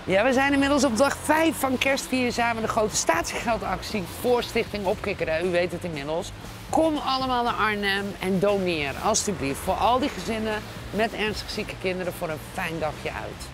Ja, we zijn inmiddels op dag 5 van Kerstvieren samen de grote statiegeldactie voor Stichting Opkikkeren. U weet het inmiddels. Kom allemaal naar Arnhem en doneer, alstublieft, voor al die gezinnen met ernstig zieke kinderen voor een fijn dagje uit.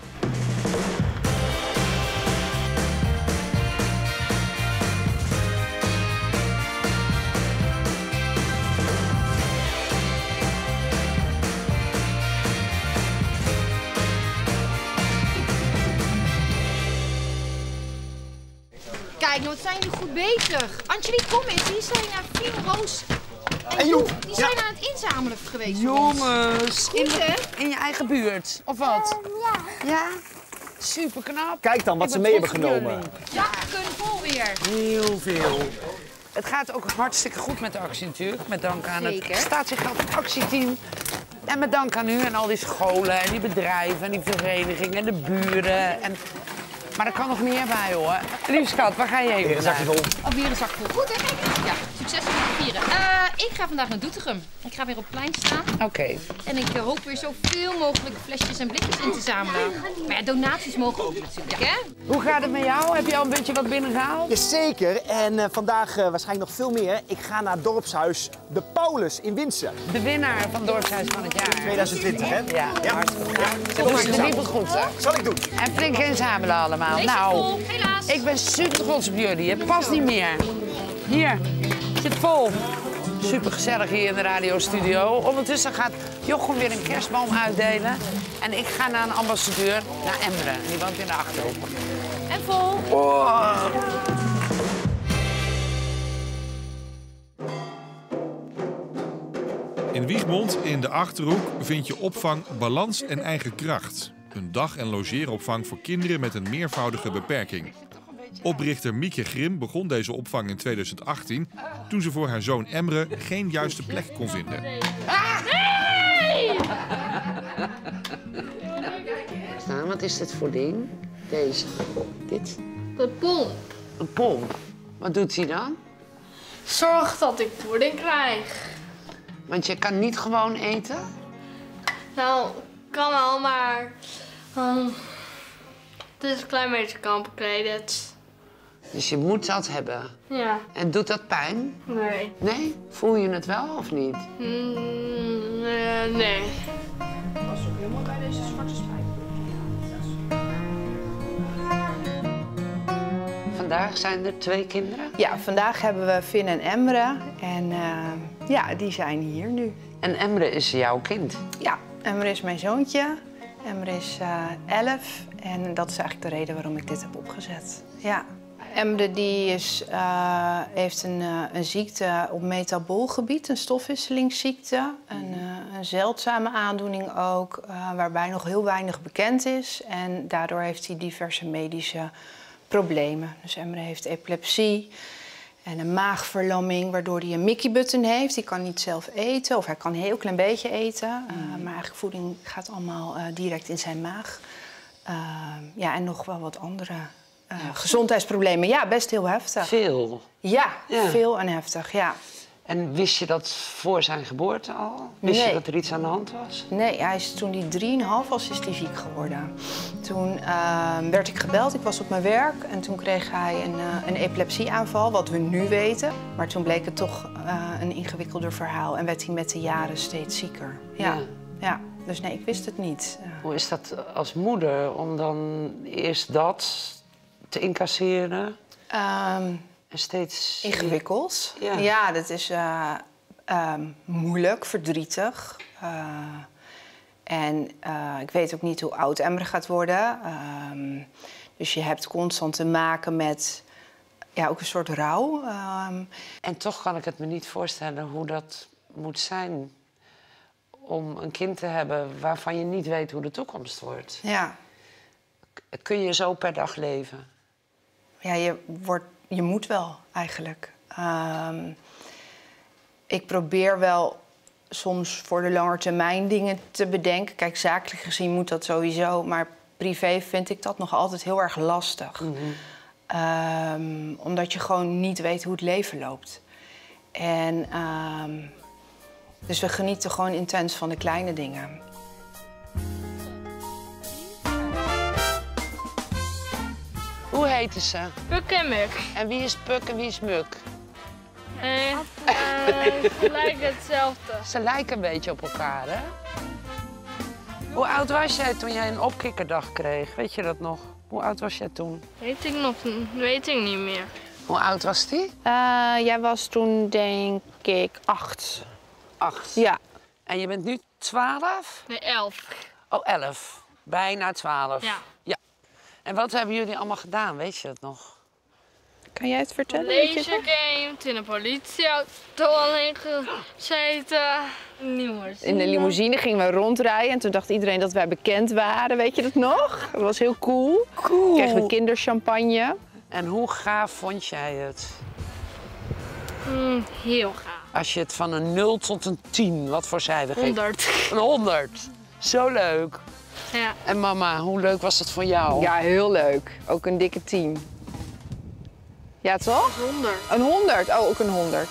Kijk, wat zijn jullie goed bezig. Angelique, kom eens. Hier zijn Fien, Roos en Joep. Die zijn aan het inzamelen geweest. Jongens, in je eigen buurt, of wat? Ja. Ja? Super knap. Kijk dan wat ze mee hebben genomen. Zakken vol weer. Heel veel. Het gaat ook hartstikke goed met de actie natuurlijk. Met dank aan het statiegeldactieteam. En met dank aan u en al die scholen en die bedrijven en die verenigingen en de buren. Maar er kan nog meer bij, hoor. Lief schat, waar ga je heen? Weer een zakje vol. Of weer een zak vol. Goed, hè? Kijk. Ja, succes met het vieren. Ik ga vandaag naar Doetinchem. Ik ga weer op het plein staan. Oké. En ik hoop weer zoveel mogelijk flesjes en blikjes in te zamelen. Maar ja, donaties mogen ook natuurlijk, hè? Hoe gaat het met jou? Heb je al een beetje wat binnengehaald? Jazeker. En vandaag waarschijnlijk nog veel meer. Ik ga naar het dorpshuis De Paulus in Winsen. De winnaar van Dorpshuis van het jaar. 2020, hè? Ja, hartstikke goed. Dat maakt de wiebel goed, hè? Zal ik doen. En flink inzamelen allemaal. Nou, helaas. ik ben super trots op jullie. Het past niet meer. Hier, zit vol. Super gezellig hier in de radiostudio. Ondertussen gaat Jochem weer een kerstboom uitdelen. En ik ga naar een ambassadeur, naar Emre. Die woont in de Achterhoek. En vol. Oh. In Wiegmond, in de Achterhoek, vind je opvang Balans en Eigen Kracht. Een dag- en logeeropvang voor kinderen met een meervoudige beperking. Oprichter Mieke Grim begon deze opvang in 2018... toen ze voor haar zoon Emre geen juiste plek kon vinden. Wat is dit voor ding? Deze. Dit? Een pom. Een pom. Wat doet hij dan? Zorg dat ik voeding krijg. Want je kan niet gewoon eten? Nou, kan wel, maar... het is een klein beetje complicated. Dus je moet dat hebben. Ja. En doet dat pijn? Nee. Nee? Voel je het wel of niet? Nee. Dat is ook heel mooi bij deze zwarte spijp. Vandaag zijn er 2 kinderen. Ja, vandaag hebben we Finn en Emre. En ja, die zijn hier nu. En Emre is jouw kind. Ja, Emre is mijn zoontje. Emre is 11. En dat is eigenlijk de reden waarom ik dit heb opgezet. Ja. Emre die heeft een ziekte op metaboolgebied, een stofwisselingsziekte. Een zeldzame aandoening ook, waarbij nog heel weinig bekend is. En daardoor heeft hij diverse medische problemen. Dus Emre heeft epilepsie en een maagverlamming, waardoor hij een Mickey button heeft. Die kan niet zelf eten, of hij kan een heel klein beetje eten. Maar eigenlijk voeding gaat allemaal direct in zijn maag. Ja, en nog wel wat andere gezondheidsproblemen. Ja, best heel heftig. Veel? Ja, veel en heftig, ja. En wist je dat voor zijn geboorte al? Wist je dat er iets aan de hand was? Nee, toen hij 3,5 was, is hij ziek geworden. Toen werd ik gebeld, ik was op mijn werk en toen kreeg hij een epilepsieaanval, wat we nu weten. Maar toen bleek het toch een ingewikkelder verhaal en werd hij met de jaren steeds zieker. Ja. Dus nee, ik wist het niet. Hoe is dat als moeder om dan eerst dat te incasseren? En steeds ingewikkeld. Ja. Ja, dat is moeilijk, verdrietig. En ik weet ook niet hoe oud Emre gaat worden. Dus je hebt constant te maken met ook een soort rouw. En toch kan ik het me niet voorstellen hoe dat moet zijn om een kind te hebben waarvan je niet weet hoe de toekomst wordt. Ja. Kun je zo per dag leven? Ja, je moet wel eigenlijk. Ik probeer wel soms voor de lange termijn dingen te bedenken. Kijk, zakelijk gezien moet dat sowieso, maar privé vind ik dat nog altijd heel erg lastig. Omdat je gewoon niet weet hoe het leven loopt. En dus we genieten gewoon intens van de kleine dingen. heten ze? Puk en Muk. En wie is Puk en wie is Muk? Ze lijken hetzelfde. Ze lijken een beetje op elkaar, hè? Hoe oud was jij toen jij een opkikkerdag kreeg? Weet je dat nog? Hoe oud was jij toen? Weet ik niet meer. Hoe oud was die? Jij was toen denk ik 8. 8. Ja. En je bent nu 12? Nee, 11. Oh, 11. Bijna 12. Ja. Ja. En wat hebben jullie allemaal gedaan? Weet je dat nog? Kan jij het vertellen? Lasergame, in een politieauto alleen gezeten. In de limousine gingen we rondrijden en toen dacht iedereen dat wij bekend waren. Weet je dat nog? Dat was heel cool. Cool. Kregen we kinderchampagne. En hoe gaaf vond jij het? Heel gaaf. Als je het van een 0 tot een 10, wat voor cijfer geeft? 100. Een 100. Zo leuk. Ja. En mama, hoe leuk was het voor jou? Ja, heel leuk. Ook een dikke 10. Ja, toch? 100. Een 100. Oh, ook een 100.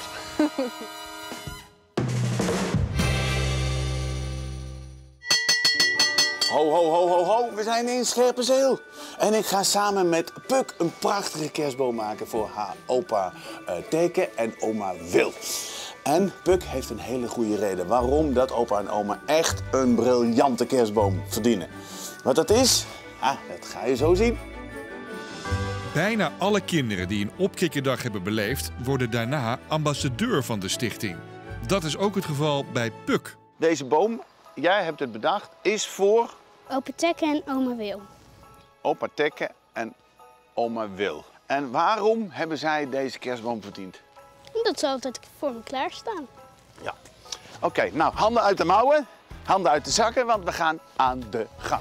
Ho, ho, ho, ho, ho. We zijn in Scherpenzeel. En ik ga samen met Puk een prachtige kerstboom maken voor haar opa Teke en oma Wil. En Puk heeft een hele goede reden waarom dat opa en oma echt een briljante kerstboom verdienen. Wat dat is, dat ga je zo zien. Bijna alle kinderen die een opkikkerdag hebben beleefd, worden daarna ambassadeur van de stichting. Dat is ook het geval bij Puk. Deze boom, jij hebt het bedacht, is voor Opa Teke en oma Wil. opa Teke en oma Wil. En waarom hebben zij deze kerstboom verdiend? Dat ze altijd voor me klaarstaan. Ja. Oké, nou, handen uit de mouwen, handen uit de zakken, want we gaan aan de gang.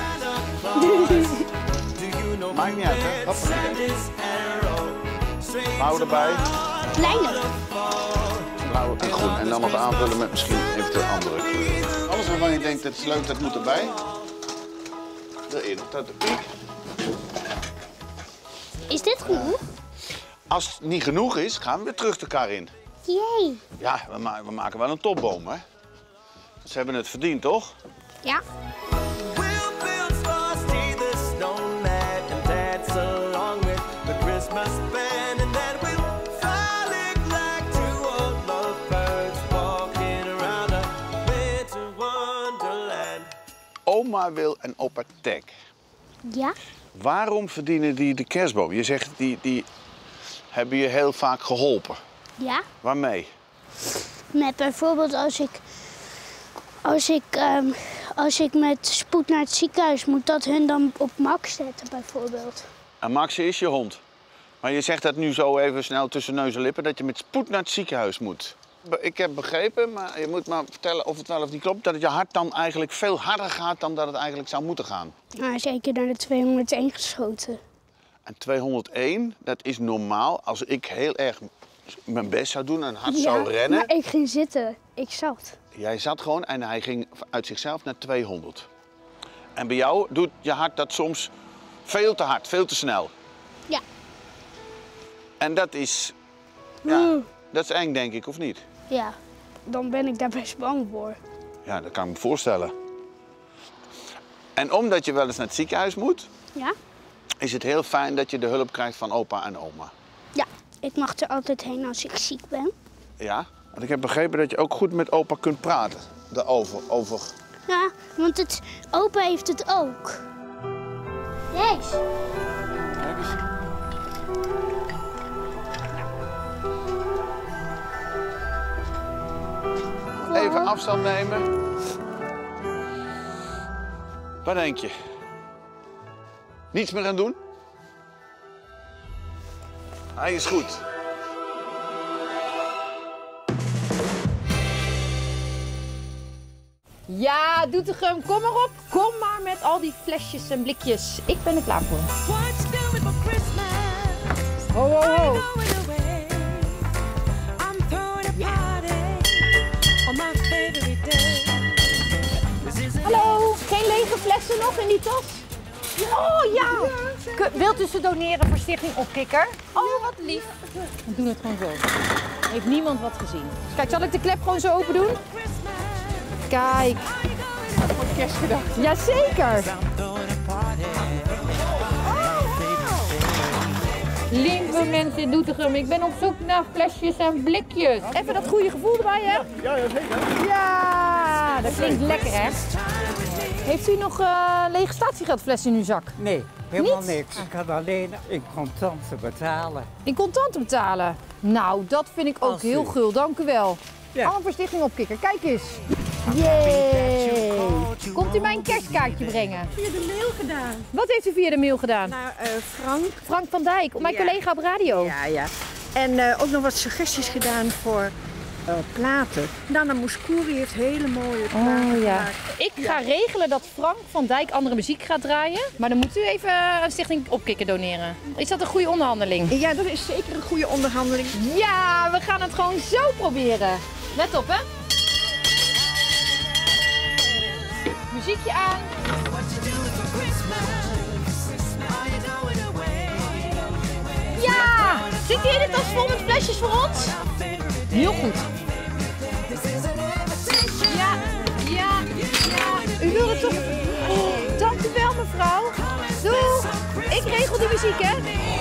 Maakt niet uit, hè? Wat voor idee. Blauw erbij. Kleiner. Blauw en groen. En dan nog aanvullen met misschien eventueel andere kleuren. Alles waarvan je denkt, dat is leuk, dat moet erbij. Erin, tot de piek. Is dit genoeg? Als het niet genoeg is, gaan we weer terug de kar in. Jee. Ja, we maken wel een topboom, hè? Ze hebben het verdiend, toch? Ja. Oma Wil en opa Tek. Ja? Waarom verdienen die de kerstboom? Je zegt, die hebben je heel vaak geholpen. Ja. Waarmee? Met bijvoorbeeld als ik met spoed naar het ziekenhuis moet, dat hun dan op Max zetten bijvoorbeeld. En Maxie is je hond. Maar je zegt dat nu zo even snel tussen neus en lippen, dat je met spoed naar het ziekenhuis moet. Ik heb begrepen, maar je moet maar vertellen of het wel of niet klopt, dat het je hart dan eigenlijk veel harder gaat dan dat het eigenlijk zou moeten gaan. Nou, zeker naar de 201 geschoten. En 201, dat is normaal. Als ik heel erg mijn best zou doen en hard zou rennen. Maar ik ging zitten. Ik zat. Jij zat gewoon en hij ging uit zichzelf naar 200. En bij jou doet je hart dat soms veel te hard, veel te snel. Ja. En dat is, ja, dat is eng, denk ik, of niet? Ja. Dan ben ik daar best bang voor. Ja, dat kan ik me voorstellen. En omdat je wel eens naar het ziekenhuis moet, Ja? is het heel fijn dat je de hulp krijgt van opa en oma. Ja. Ik mag er altijd heen als ik ziek ben. Ja, want ik heb begrepen dat je ook goed met opa kunt praten. Over. Ja, want opa heeft het ook. Yes. Kijk eens. Even afstand nemen. Wat denk je? Niets meer aan doen? Hij is goed. Ja, Doetinchem, kom maar op. Kom maar met al die flesjes en blikjes. Ik ben er klaar voor. Ho, ho, ho. Hallo, geen lege flessen nog in die tas? Oh ja! Wilt u ze doneren voor Stichting Opkikker? Oh, wat lief. We doen het gewoon zo. Heeft niemand wat gezien. Kijk, zal ik de klep gewoon zo open doen? Kijk. Voor kerstgedacht. Jazeker. Lieve mensen in Doetinchem, ik ben op zoek naar flesjes en blikjes. Even dat goede gevoel erbij, hè? Ja, zeker. Ja, dat klinkt lekker, hè? Heeft u nog lege statiegeldflessen in uw zak? Nee, helemaal Niet? niks. Ik had alleen in contanten betalen. In contanten betalen? Nou, dat vind ik ook heel gul, dank u wel. Ja. Allemaal voor Stichting Opkikker, kijk eens. Jee! Komt u mij een kerstkaartje brengen? Via de mail gedaan. Wat heeft u via de mail gedaan? Naar Frank. Frank van Dijk, mijn collega op radio. Ja, ja. En ook nog wat suggesties gedaan voor platen. Nana Mouskouri heeft hele mooie platen gemaakt. Ik ga regelen dat Frank van Dijk andere muziek gaat draaien. Maar dan moet u even aan Stichting Opkikker doneren. Is dat een goede onderhandeling? Ja, dat is zeker een goede onderhandeling. Ja, we gaan het gewoon zo proberen. Let op, hè. Muziekje aan. Ja! Zit die hele tas vol met flesjes voor ons? Heel goed. Ja, ja, ja. U wil het toch? Oh, dank u wel, mevrouw. Doei. Ik regel de muziek, hè?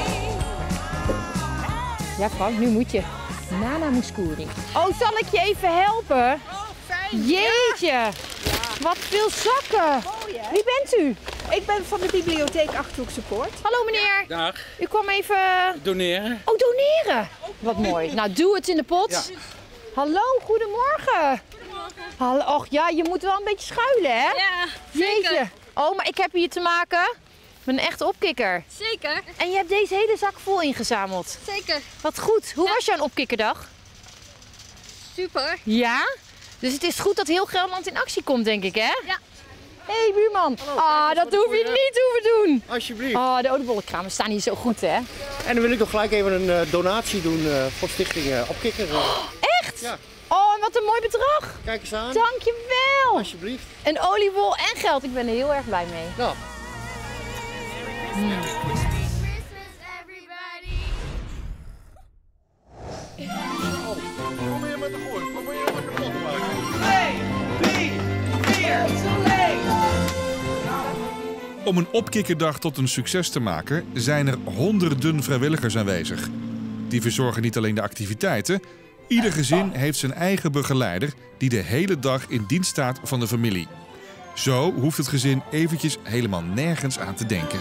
Ja, Frank, nu moet je. Nana Mouskouri. Oh, zal ik je even helpen? Jeetje. Wat veel zakken. Wie bent u? Ik ben van de bibliotheek Achterhoekse Poort. Hallo meneer. Dag. U kwam even... Doneren. Oh, doneren. Wat mooi. Nou, doe het in de pot. Ja. Hallo, goedemorgen. Hallo, och ja, je moet wel een beetje schuilen, hè? Ja, Jeetje. zeker. Oh, maar ik heb hier te maken met een echte opkikker. Zeker. En je hebt deze hele zak vol ingezameld. Zeker. Wat goed. Hoe was jouw opkikkerdag? Super. Ja? Dus het is goed dat heel Gelderland in actie komt, denk ik, hè? Ja. Hé, hey, buurman. Dat hoef je niet hoeven doen. Alsjeblieft. De oliebollenkramen staan hier zo goed, hè? En dan wil ik nog gelijk even een donatie doen voor Stichting Opkikker. Echt? Ja. Oh, en wat een mooi bedrag. Kijk eens aan. Dankjewel. Alsjeblieft. Een oliebol en geld. Ik ben er heel erg blij mee. Ja. Probeer met de gooi. Probeer met de kapot te maken. 2, 3, 4, zo leeg! Om een opkikkerdag tot een succes te maken zijn er honderden vrijwilligers aanwezig. Die verzorgen niet alleen de activiteiten. Ieder gezin heeft zijn eigen begeleider die de hele dag in dienst staat van de familie. Zo hoeft het gezin eventjes helemaal nergens aan te denken.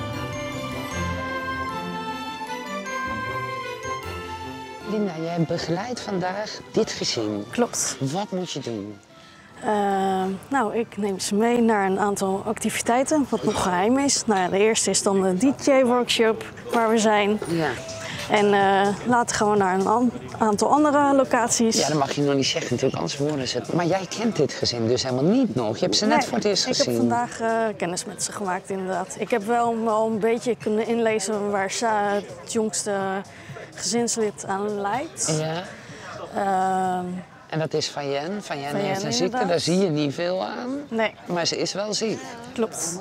Linda, jij begeleidt vandaag dit gezin. Klopt. Wat moet je doen? Nou, ik neem ze mee naar een aantal activiteiten, wat nog geheim is. Nou ja, de eerste is dan de DJ-workshop waar we zijn. Ja. En later gaan we naar een aantal andere locaties. Ja, dat mag je nog niet zeggen natuurlijk, anders worden ze het. Maar jij kent dit gezin dus helemaal niet nog. Je hebt ze net voor het eerst gezien. Ik heb vandaag kennis met ze gemaakt, inderdaad. Ik heb wel een beetje kunnen inlezen waar het jongste gezinslid aan lijdt. Ja. En dat is Fayen. Fayen heeft een ziekte, inderdaad. daar zie je niet veel aan. Nee. Maar ze is wel ziek. Klopt.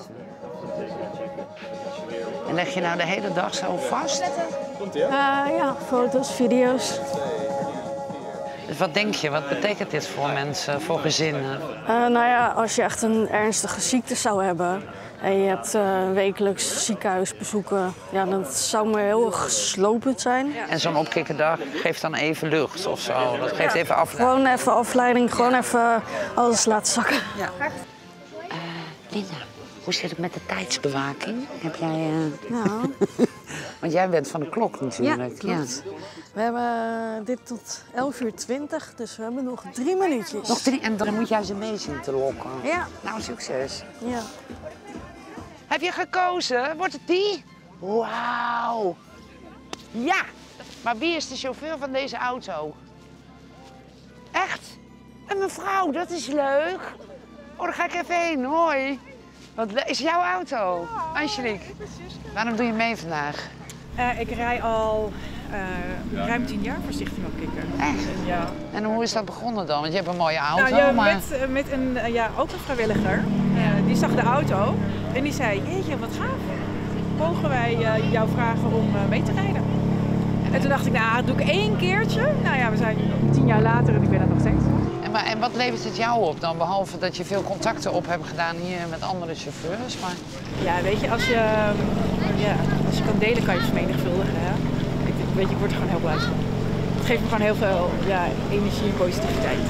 En leg je nou de hele dag zo vast? Ja, foto's, video's. Dus wat denk je, wat betekent dit voor mensen, voor gezinnen? Nou ja, als je echt een ernstige ziekte zou hebben en je hebt wekelijks ziekenhuisbezoeken, ja, dat zou me heel erg slopend zijn. En zo'n opkikkerdag geeft dan even lucht of zo? Dat geeft even afleiding? Gewoon even afleiding, gewoon even alles laten zakken. Ja. Linda, hoe zit het met de tijdsbewaking? Heb jij... Nou. Want jij bent van de klok natuurlijk. Ja, klopt. We hebben dit tot 11:20, dus we hebben nog 3 minuutjes. Nog 3 en dan moet jij ze mee zien te lokken. Ja. Nou, succes. Ja. Heb je gekozen? Wordt het die? Wauw. Ja. Maar wie is de chauffeur van deze auto? Echt? Een mevrouw, dat is leuk. Oh, daar ga ik even heen. Hoi. Wat is jouw auto? Angelique. Waarom doe je mee vandaag? Ik rij al ruim 10 jaar voor Stichting Opkikker. Echt? Ja. En hoe is dat begonnen dan? Want je hebt een mooie auto, Nou, ja, maar... met een, ook een vrijwilliger. Die zag de auto en die zei, jeetje, wat gaaf. Mogen wij jou vragen om mee te rijden? En toen dacht ik, nou, dat doe ik 1 keertje. Nou ja, we zijn 10 jaar later en ik ben er nog steeds. En wat levert het jou op dan? Behalve dat je veel contacten op hebt gedaan hier met andere chauffeurs. Maar... Ja, weet je, als je kan delen, kan je vermenigvuldigen. Hè? weet je, ik word er gewoon heel blij van. Het geeft me gewoon heel veel energie en positiviteit.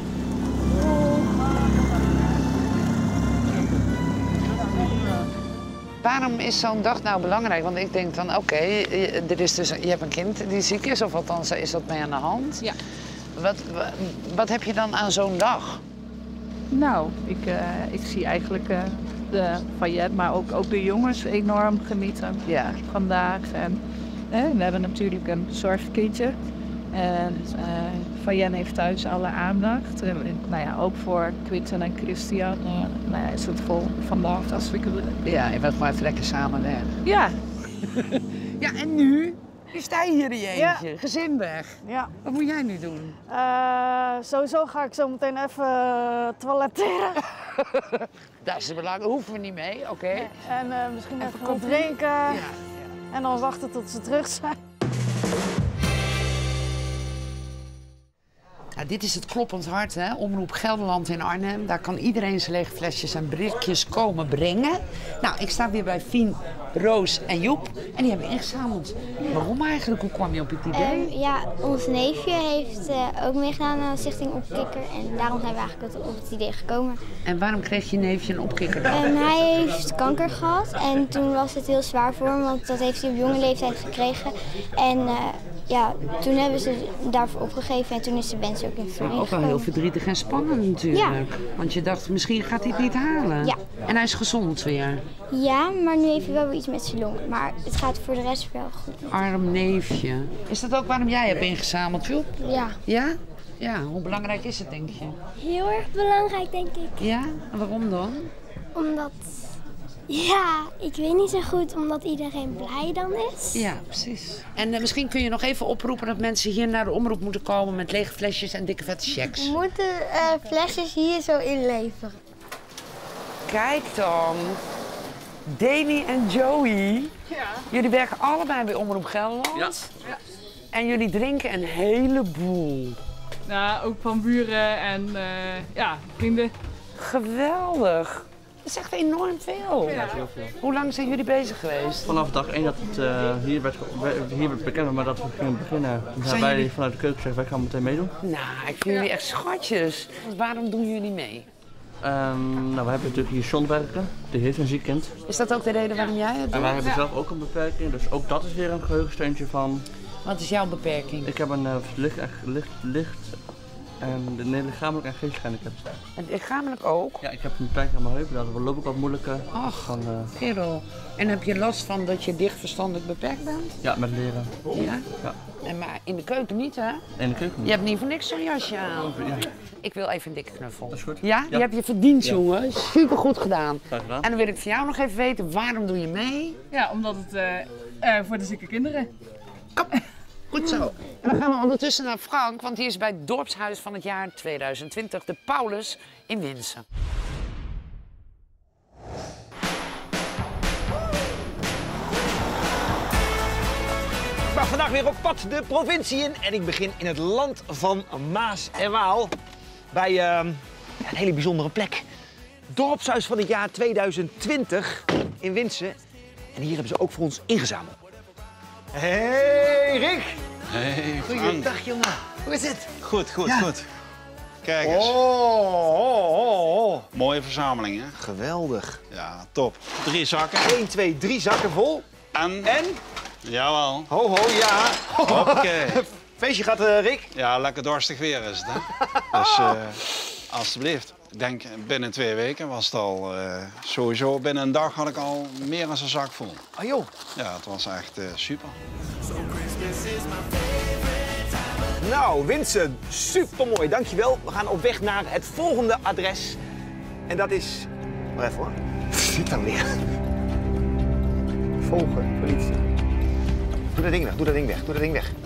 Waarom is zo'n dag nou belangrijk? Want ik denk dan, oké, je hebt een kind die ziek is, of althans is dat mee aan de hand. Ja. Wat heb je dan aan zo'n dag? Nou, ik zie eigenlijk de Fayette, maar ook de jongens enorm genieten vandaag. En we hebben natuurlijk een zorgkindje. En Fayenne heeft thuis alle aandacht. En, nou ja, ook voor Quinten en Christian is het vol vandaag als we kunnen. Ja, je bent maar even lekker samen weg. Ja. Ja, en nu? Nu sta je hier in je eentje, Ja. gezin weg. Ja. Wat moet jij nu doen? Sowieso ga ik zo meteen even toiletteren. Dat is belangrijk, hoeven we niet mee, oké. En misschien even wat drinken. Ja. En dan wachten tot ze terug zijn. Ja, dit is het kloppend hart, hè? Omroep Gelderland in Arnhem. Daar kan iedereen zijn lege flesjes en blikjes komen brengen. Nou, ik sta weer bij Fien, Roos en Joep. En die hebben ingezameld. Waarom eigenlijk? Hoe kwam je op het idee? Ja, ons neefje heeft ook meegedaan aan de stichting Opkikker. En daarom zijn we eigenlijk op het idee gekomen. En waarom kreeg je neefje een opkikker dan? Hij heeft kanker gehad en toen was het heel zwaar voor hem, want dat heeft hij op jonge leeftijd gekregen. En toen hebben ze daarvoor opgegeven en toen is de wens ook in vervulling Ook wel heel verdrietig en spannend natuurlijk. Ja. Want je dacht, misschien gaat hij het niet halen. Ja. En hij is gezond weer. Ja, maar nu heeft hij wel iets met zijn longen. Maar het gaat voor de rest wel goed. Arm neefje. Is dat ook waarom jij hebt ingezameld, Joep? Ja. Ja? Ja, hoe belangrijk is het, denk je? Heel erg belangrijk, denk ik. Ja? En waarom dan? Omdat, ik weet niet zo goed, omdat iedereen blij dan is. Ja, precies. En misschien kun je nog even oproepen dat mensen hier naar de omroep moeten komen met lege flesjes en dikke vette checks. We moeten flesjes hier zo inleveren. Kijk dan. Dani en Joey. Ja. Jullie werken allebei bij Omroep Gelderland. Ja. En jullie drinken een heleboel. Nou, ook van buren en vrienden. Geweldig. Dat is echt enorm veel. Ja, heel veel. Hoe lang zijn jullie bezig geweest? Vanaf dag 1 dat het hier werd bekend, maar dat we gingen beginnen. Zijn wij jullie... vanuit de keuken zeggen, wij gaan meteen meedoen. Nou, ik vind jullie echt schatjes. Waarom doen jullie mee? We hebben natuurlijk hier John werken, die heeft een ziek kind. Is dat ook de reden waarom jij het doet? En wij hebben zelf ook een beperking, dus ook dat is weer een geheugensteuntje van... Wat is jouw beperking? Ik heb een licht en lichamelijk en geestelijk handicap. En lichamelijk ook? Ja, ik heb een beperking aan mijn heupen, daar loop ik wat moeilijker. Ach, kerel. En heb je last van dat je dicht verstandelijk beperkt bent? Ja, met leren. Ja? Ja. En maar in de keuken niet, hè? In de keuken niet. Je hebt niet voor niks zo'n jasje aan. Ja. Ik wil even een dikke knuffel. Dat is goed. Ja? Die heb je verdiend, jongen. Super goed gedaan. Graag gedaan. En dan wil ik van jou nog even weten, waarom doe je mee? Ja, omdat het voor de zieke kinderen. Kom. Goed zo. En dan gaan we ondertussen naar Frank, want die is bij het dorpshuis van het jaar 2020, de Paulus in Winsen. Ik mag vandaag weer op pad de provincie in en ik begin in het land van Maas en Waal. Bij een hele bijzondere plek. Dorpshuis van het jaar 2020 in Winsen. En hier hebben ze ook voor ons ingezameld. Hey Rick! Hey, Goeiedag jongen. Hoe is het? Goed, goed, Ja. goed. Kijk eens. Oh. Mooie verzameling, hè? Geweldig. Ja, top. 3 zakken. 1, 2, 3 zakken vol. En? Ho, Jawel. ho, ja. Hoppakee. Feestje gaat, Rick. Ja, lekker dorstig weer is het, hè? Dus, alstublieft. Ik denk binnen 2 weken was het al sowieso. Binnen een dag had ik al meer dan een zak vol. Oh joh. Ja, het was echt super. Nou, Winsen, supermooi, dankjewel. We gaan op weg naar het volgende adres. En dat is... Wacht even hoor. Wat is dit dan weer? Volgen, politie. Doe dat ding weg, doe dat ding weg, doe dat ding weg.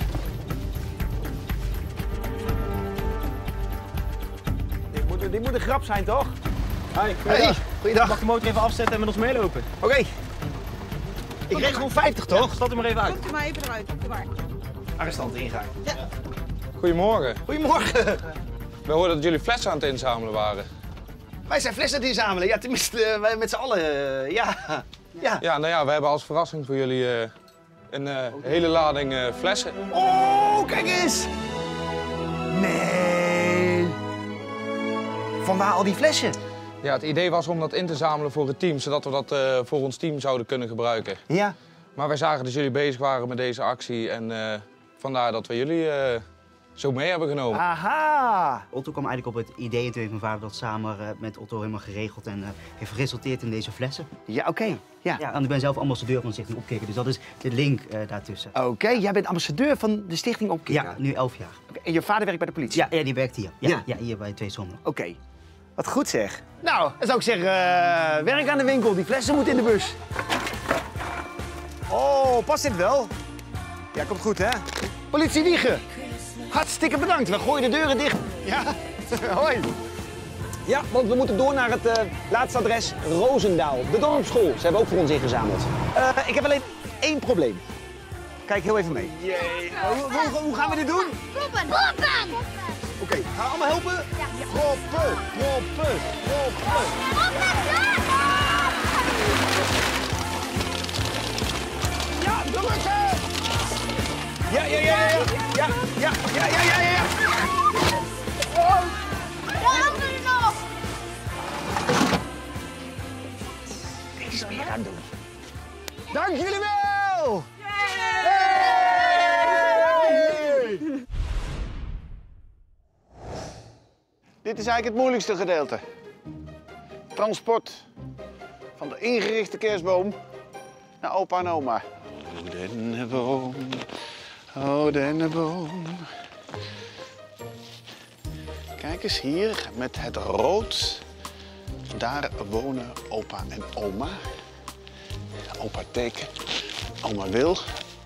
Dit moet een grap zijn, toch? Hoi, goeiedag. Goeiedag. Mag de motor even afzetten en met ons meelopen? Oké. Ik regel gewoon 50, toch? Stap er maar even uit. Komt u maar even eruit, doe maar. Arrestant ingaan. Ja. Goedemorgen. Goedemorgen. We hoorden dat jullie flessen aan het inzamelen waren. Wij zijn flessen aan het inzamelen. Ja, tenminste, wij met z'n allen, ja. Ja, nou ja, we hebben als verrassing voor jullie Een hele lading flessen. Oh, kijk eens! Nee! Vanwaar al die flessen? Ja, het idee was om dat in te zamelen voor het team, zodat we dat voor ons team zouden kunnen gebruiken. Ja. Maar wij zagen dat jullie bezig waren met deze actie en vandaar dat we jullie zo mee hebben genomen. Aha! Otto kwam eigenlijk op het idee en toen heeft mijn vader dat samen met Otto helemaal geregeld en heeft geresulteerd in deze flessen. Ja, oké. Ja. Ja, en ik ben zelf ambassadeur van de Stichting Opkikker, dus dat is de link daartussen. Oké, jij bent ambassadeur van de Stichting Opkikker? Ja, nu 11 jaar. En je vader werkt bij de politie? Ja, die werkt hier. Ja, hier bij Twee Zonden. Oké. Wat goed zeg. Nou, dan zou ik zeggen, werk aan de winkel. Die flessen moeten in de bus. Oh, past dit wel? Ja, komt goed, hè? Politie Wijchen, hartstikke bedankt. We gooien de deuren dicht. Ja, hoi. Ja, want we moeten door naar het laatste adres, Roosendaal. De dorpsschool. Ze hebben ook voor ons ingezameld. Ik heb alleen één probleem. Kijk heel even mee. Jee. Hoe gaan we dit doen? Kloppen! Oké, gaan we allemaal helpen? Ja. Proppen. Ja, drukken! Ja. Oh. De andere nog! Niks meer aan doen. Dank jullie wel! Dit is eigenlijk het moeilijkste gedeelte. Transport van de ingerichte kerstboom naar opa en oma. O dennenboom, o dennenboom. Kijk eens hier met het rood. Daar wonen opa en oma. Opa Teken, oma Wil.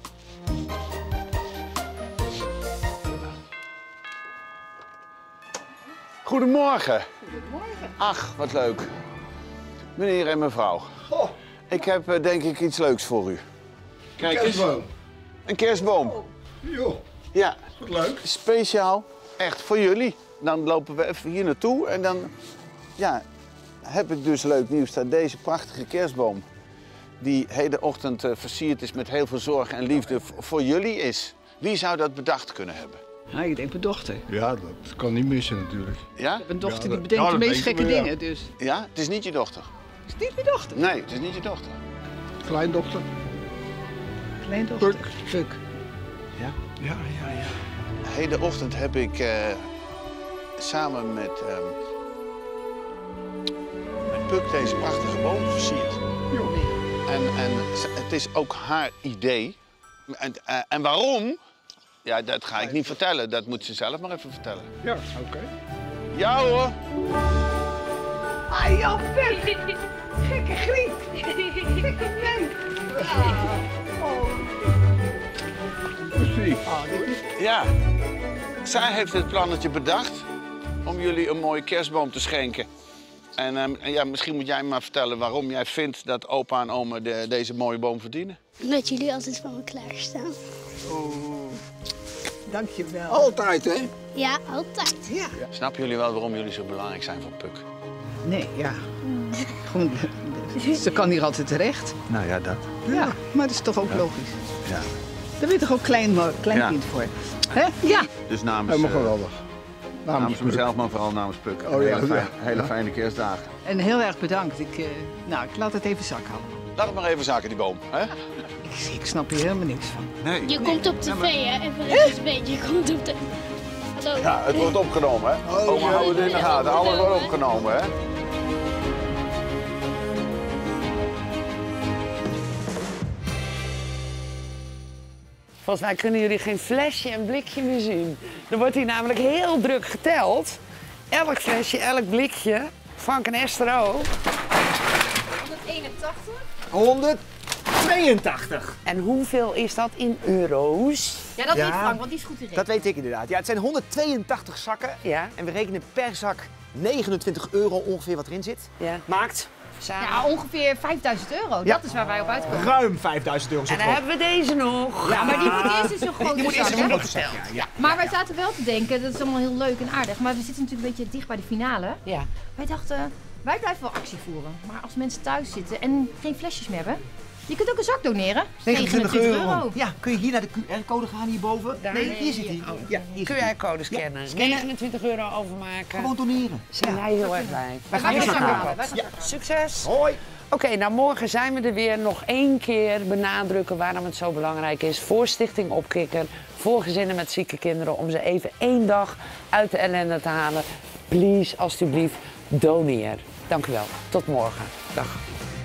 Goedemorgen. Goedemorgen. Ach, wat leuk. Meneer en mevrouw. Oh. Ik heb denk ik iets leuks voor u. Kijk eens. Kerstboom. Een kerstboom. Oh. Joh. Ja. Wat leuk. Speciaal. Echt voor jullie. Dan lopen we even hier naartoe en dan ja, heb ik dus leuk nieuws dat deze prachtige kerstboom, die hele ochtend versierd is met heel veel zorg en liefde, voor jullie is. Wie zou dat bedacht kunnen hebben? Ja, ik denk mijn dochter. Ja, dat kan niet missen natuurlijk. Ja? Ik heb een dochter die bedenkt de meest gekke dingen, dus. Ja, het is niet je dochter. Is het niet mijn dochter? Nee, het is niet je dochter. Kleindochter. Kleindochter? Puk. Ja? Ja. Hele ochtend heb ik samen met Puk deze prachtige boom versierd. En het is ook haar idee. En waarom? Ja, dat ga ik niet vertellen. Dat moet ze zelf maar even vertellen. Ja, oké. Ja hoor. Ai, joh, Puk. Gekke griep. Gekke neem. Ja, zij heeft het plannetje bedacht om jullie een mooie kerstboom te schenken. En ja, misschien moet jij maar vertellen waarom jij vindt dat opa en oma deze mooie boom verdienen. Omdat jullie altijd voor me klaarstaan. Oh, dankjewel. Altijd, hè? Ja, altijd. Ja. Snappen jullie wel waarom jullie zo belangrijk zijn voor Puk? Nee, ja. Gewoon, ze kan hier altijd terecht. Nou ja, dat. Ja, maar dat is toch ook logisch. Ja. Daar ben je toch ook klein kind voor? Hè? Ja. Dus namens, Helemaal geweldig. Namens mezelf, maar vooral namens Puk. Oh, ja, hele fijne kerstdagen. En heel erg bedankt. Ik laat het even zak houden. Laat het maar even zaken, die boom. Hè? Ik snap hier helemaal niks van. Nee. Je komt op tv, hè? Even een beetje. Je komt op tv. Hallo. Ja, het wordt opgenomen, hè? Oh, Oma, hou het in de gaten. Alles wordt opgenomen, hè? Volgens mij kunnen jullie geen flesje en blikje meer zien. Er wordt hier namelijk heel druk geteld. Elk flesje, elk blikje. Frank en Esther ook. 181. 182. En hoeveel is dat in euro's? Ja, dat weet Frank, want die is goed in rekenen. Dat weet ik inderdaad. Ja, het zijn 182 zakken. Ja. En we rekenen per zak 29 euro ongeveer wat erin zit. Ja. Maakt Ja, ongeveer 5000 euro. Ja. Dat is waar wij op uitkomen. ruim 5000 euro. En dan hebben we deze nog. Ja, maar die moet eerst in zo'n grote Die moet eerst in zak, zo'n hè? grote zak, ja. Maar wij zaten wel te denken, dat is allemaal heel leuk en aardig, maar we zitten natuurlijk een beetje dicht bij de finale. Ja. Wij dachten, wij blijven wel actie voeren. Maar als mensen thuis zitten en geen flesjes meer hebben, Je kunt ook een zak doneren. 29 euro. Ja, kun je hier naar de QR-code gaan hierboven? Daar? Nee, hier zit hij. Ja, QR-code scannen. Ja, 29 euro overmaken. Gewoon doneren. Zijn wij heel erg blij. Wij gaan weer halen. Ja. Succes. Hoi. Oké, nou morgen zijn we er weer. Nog 1 keer benadrukken waarom het zo belangrijk is voor Stichting Opkikker, voor gezinnen met zieke kinderen, om ze even 1 dag uit de ellende te halen. Please, alstublieft, doneer. Dank u wel. Tot morgen. Dag.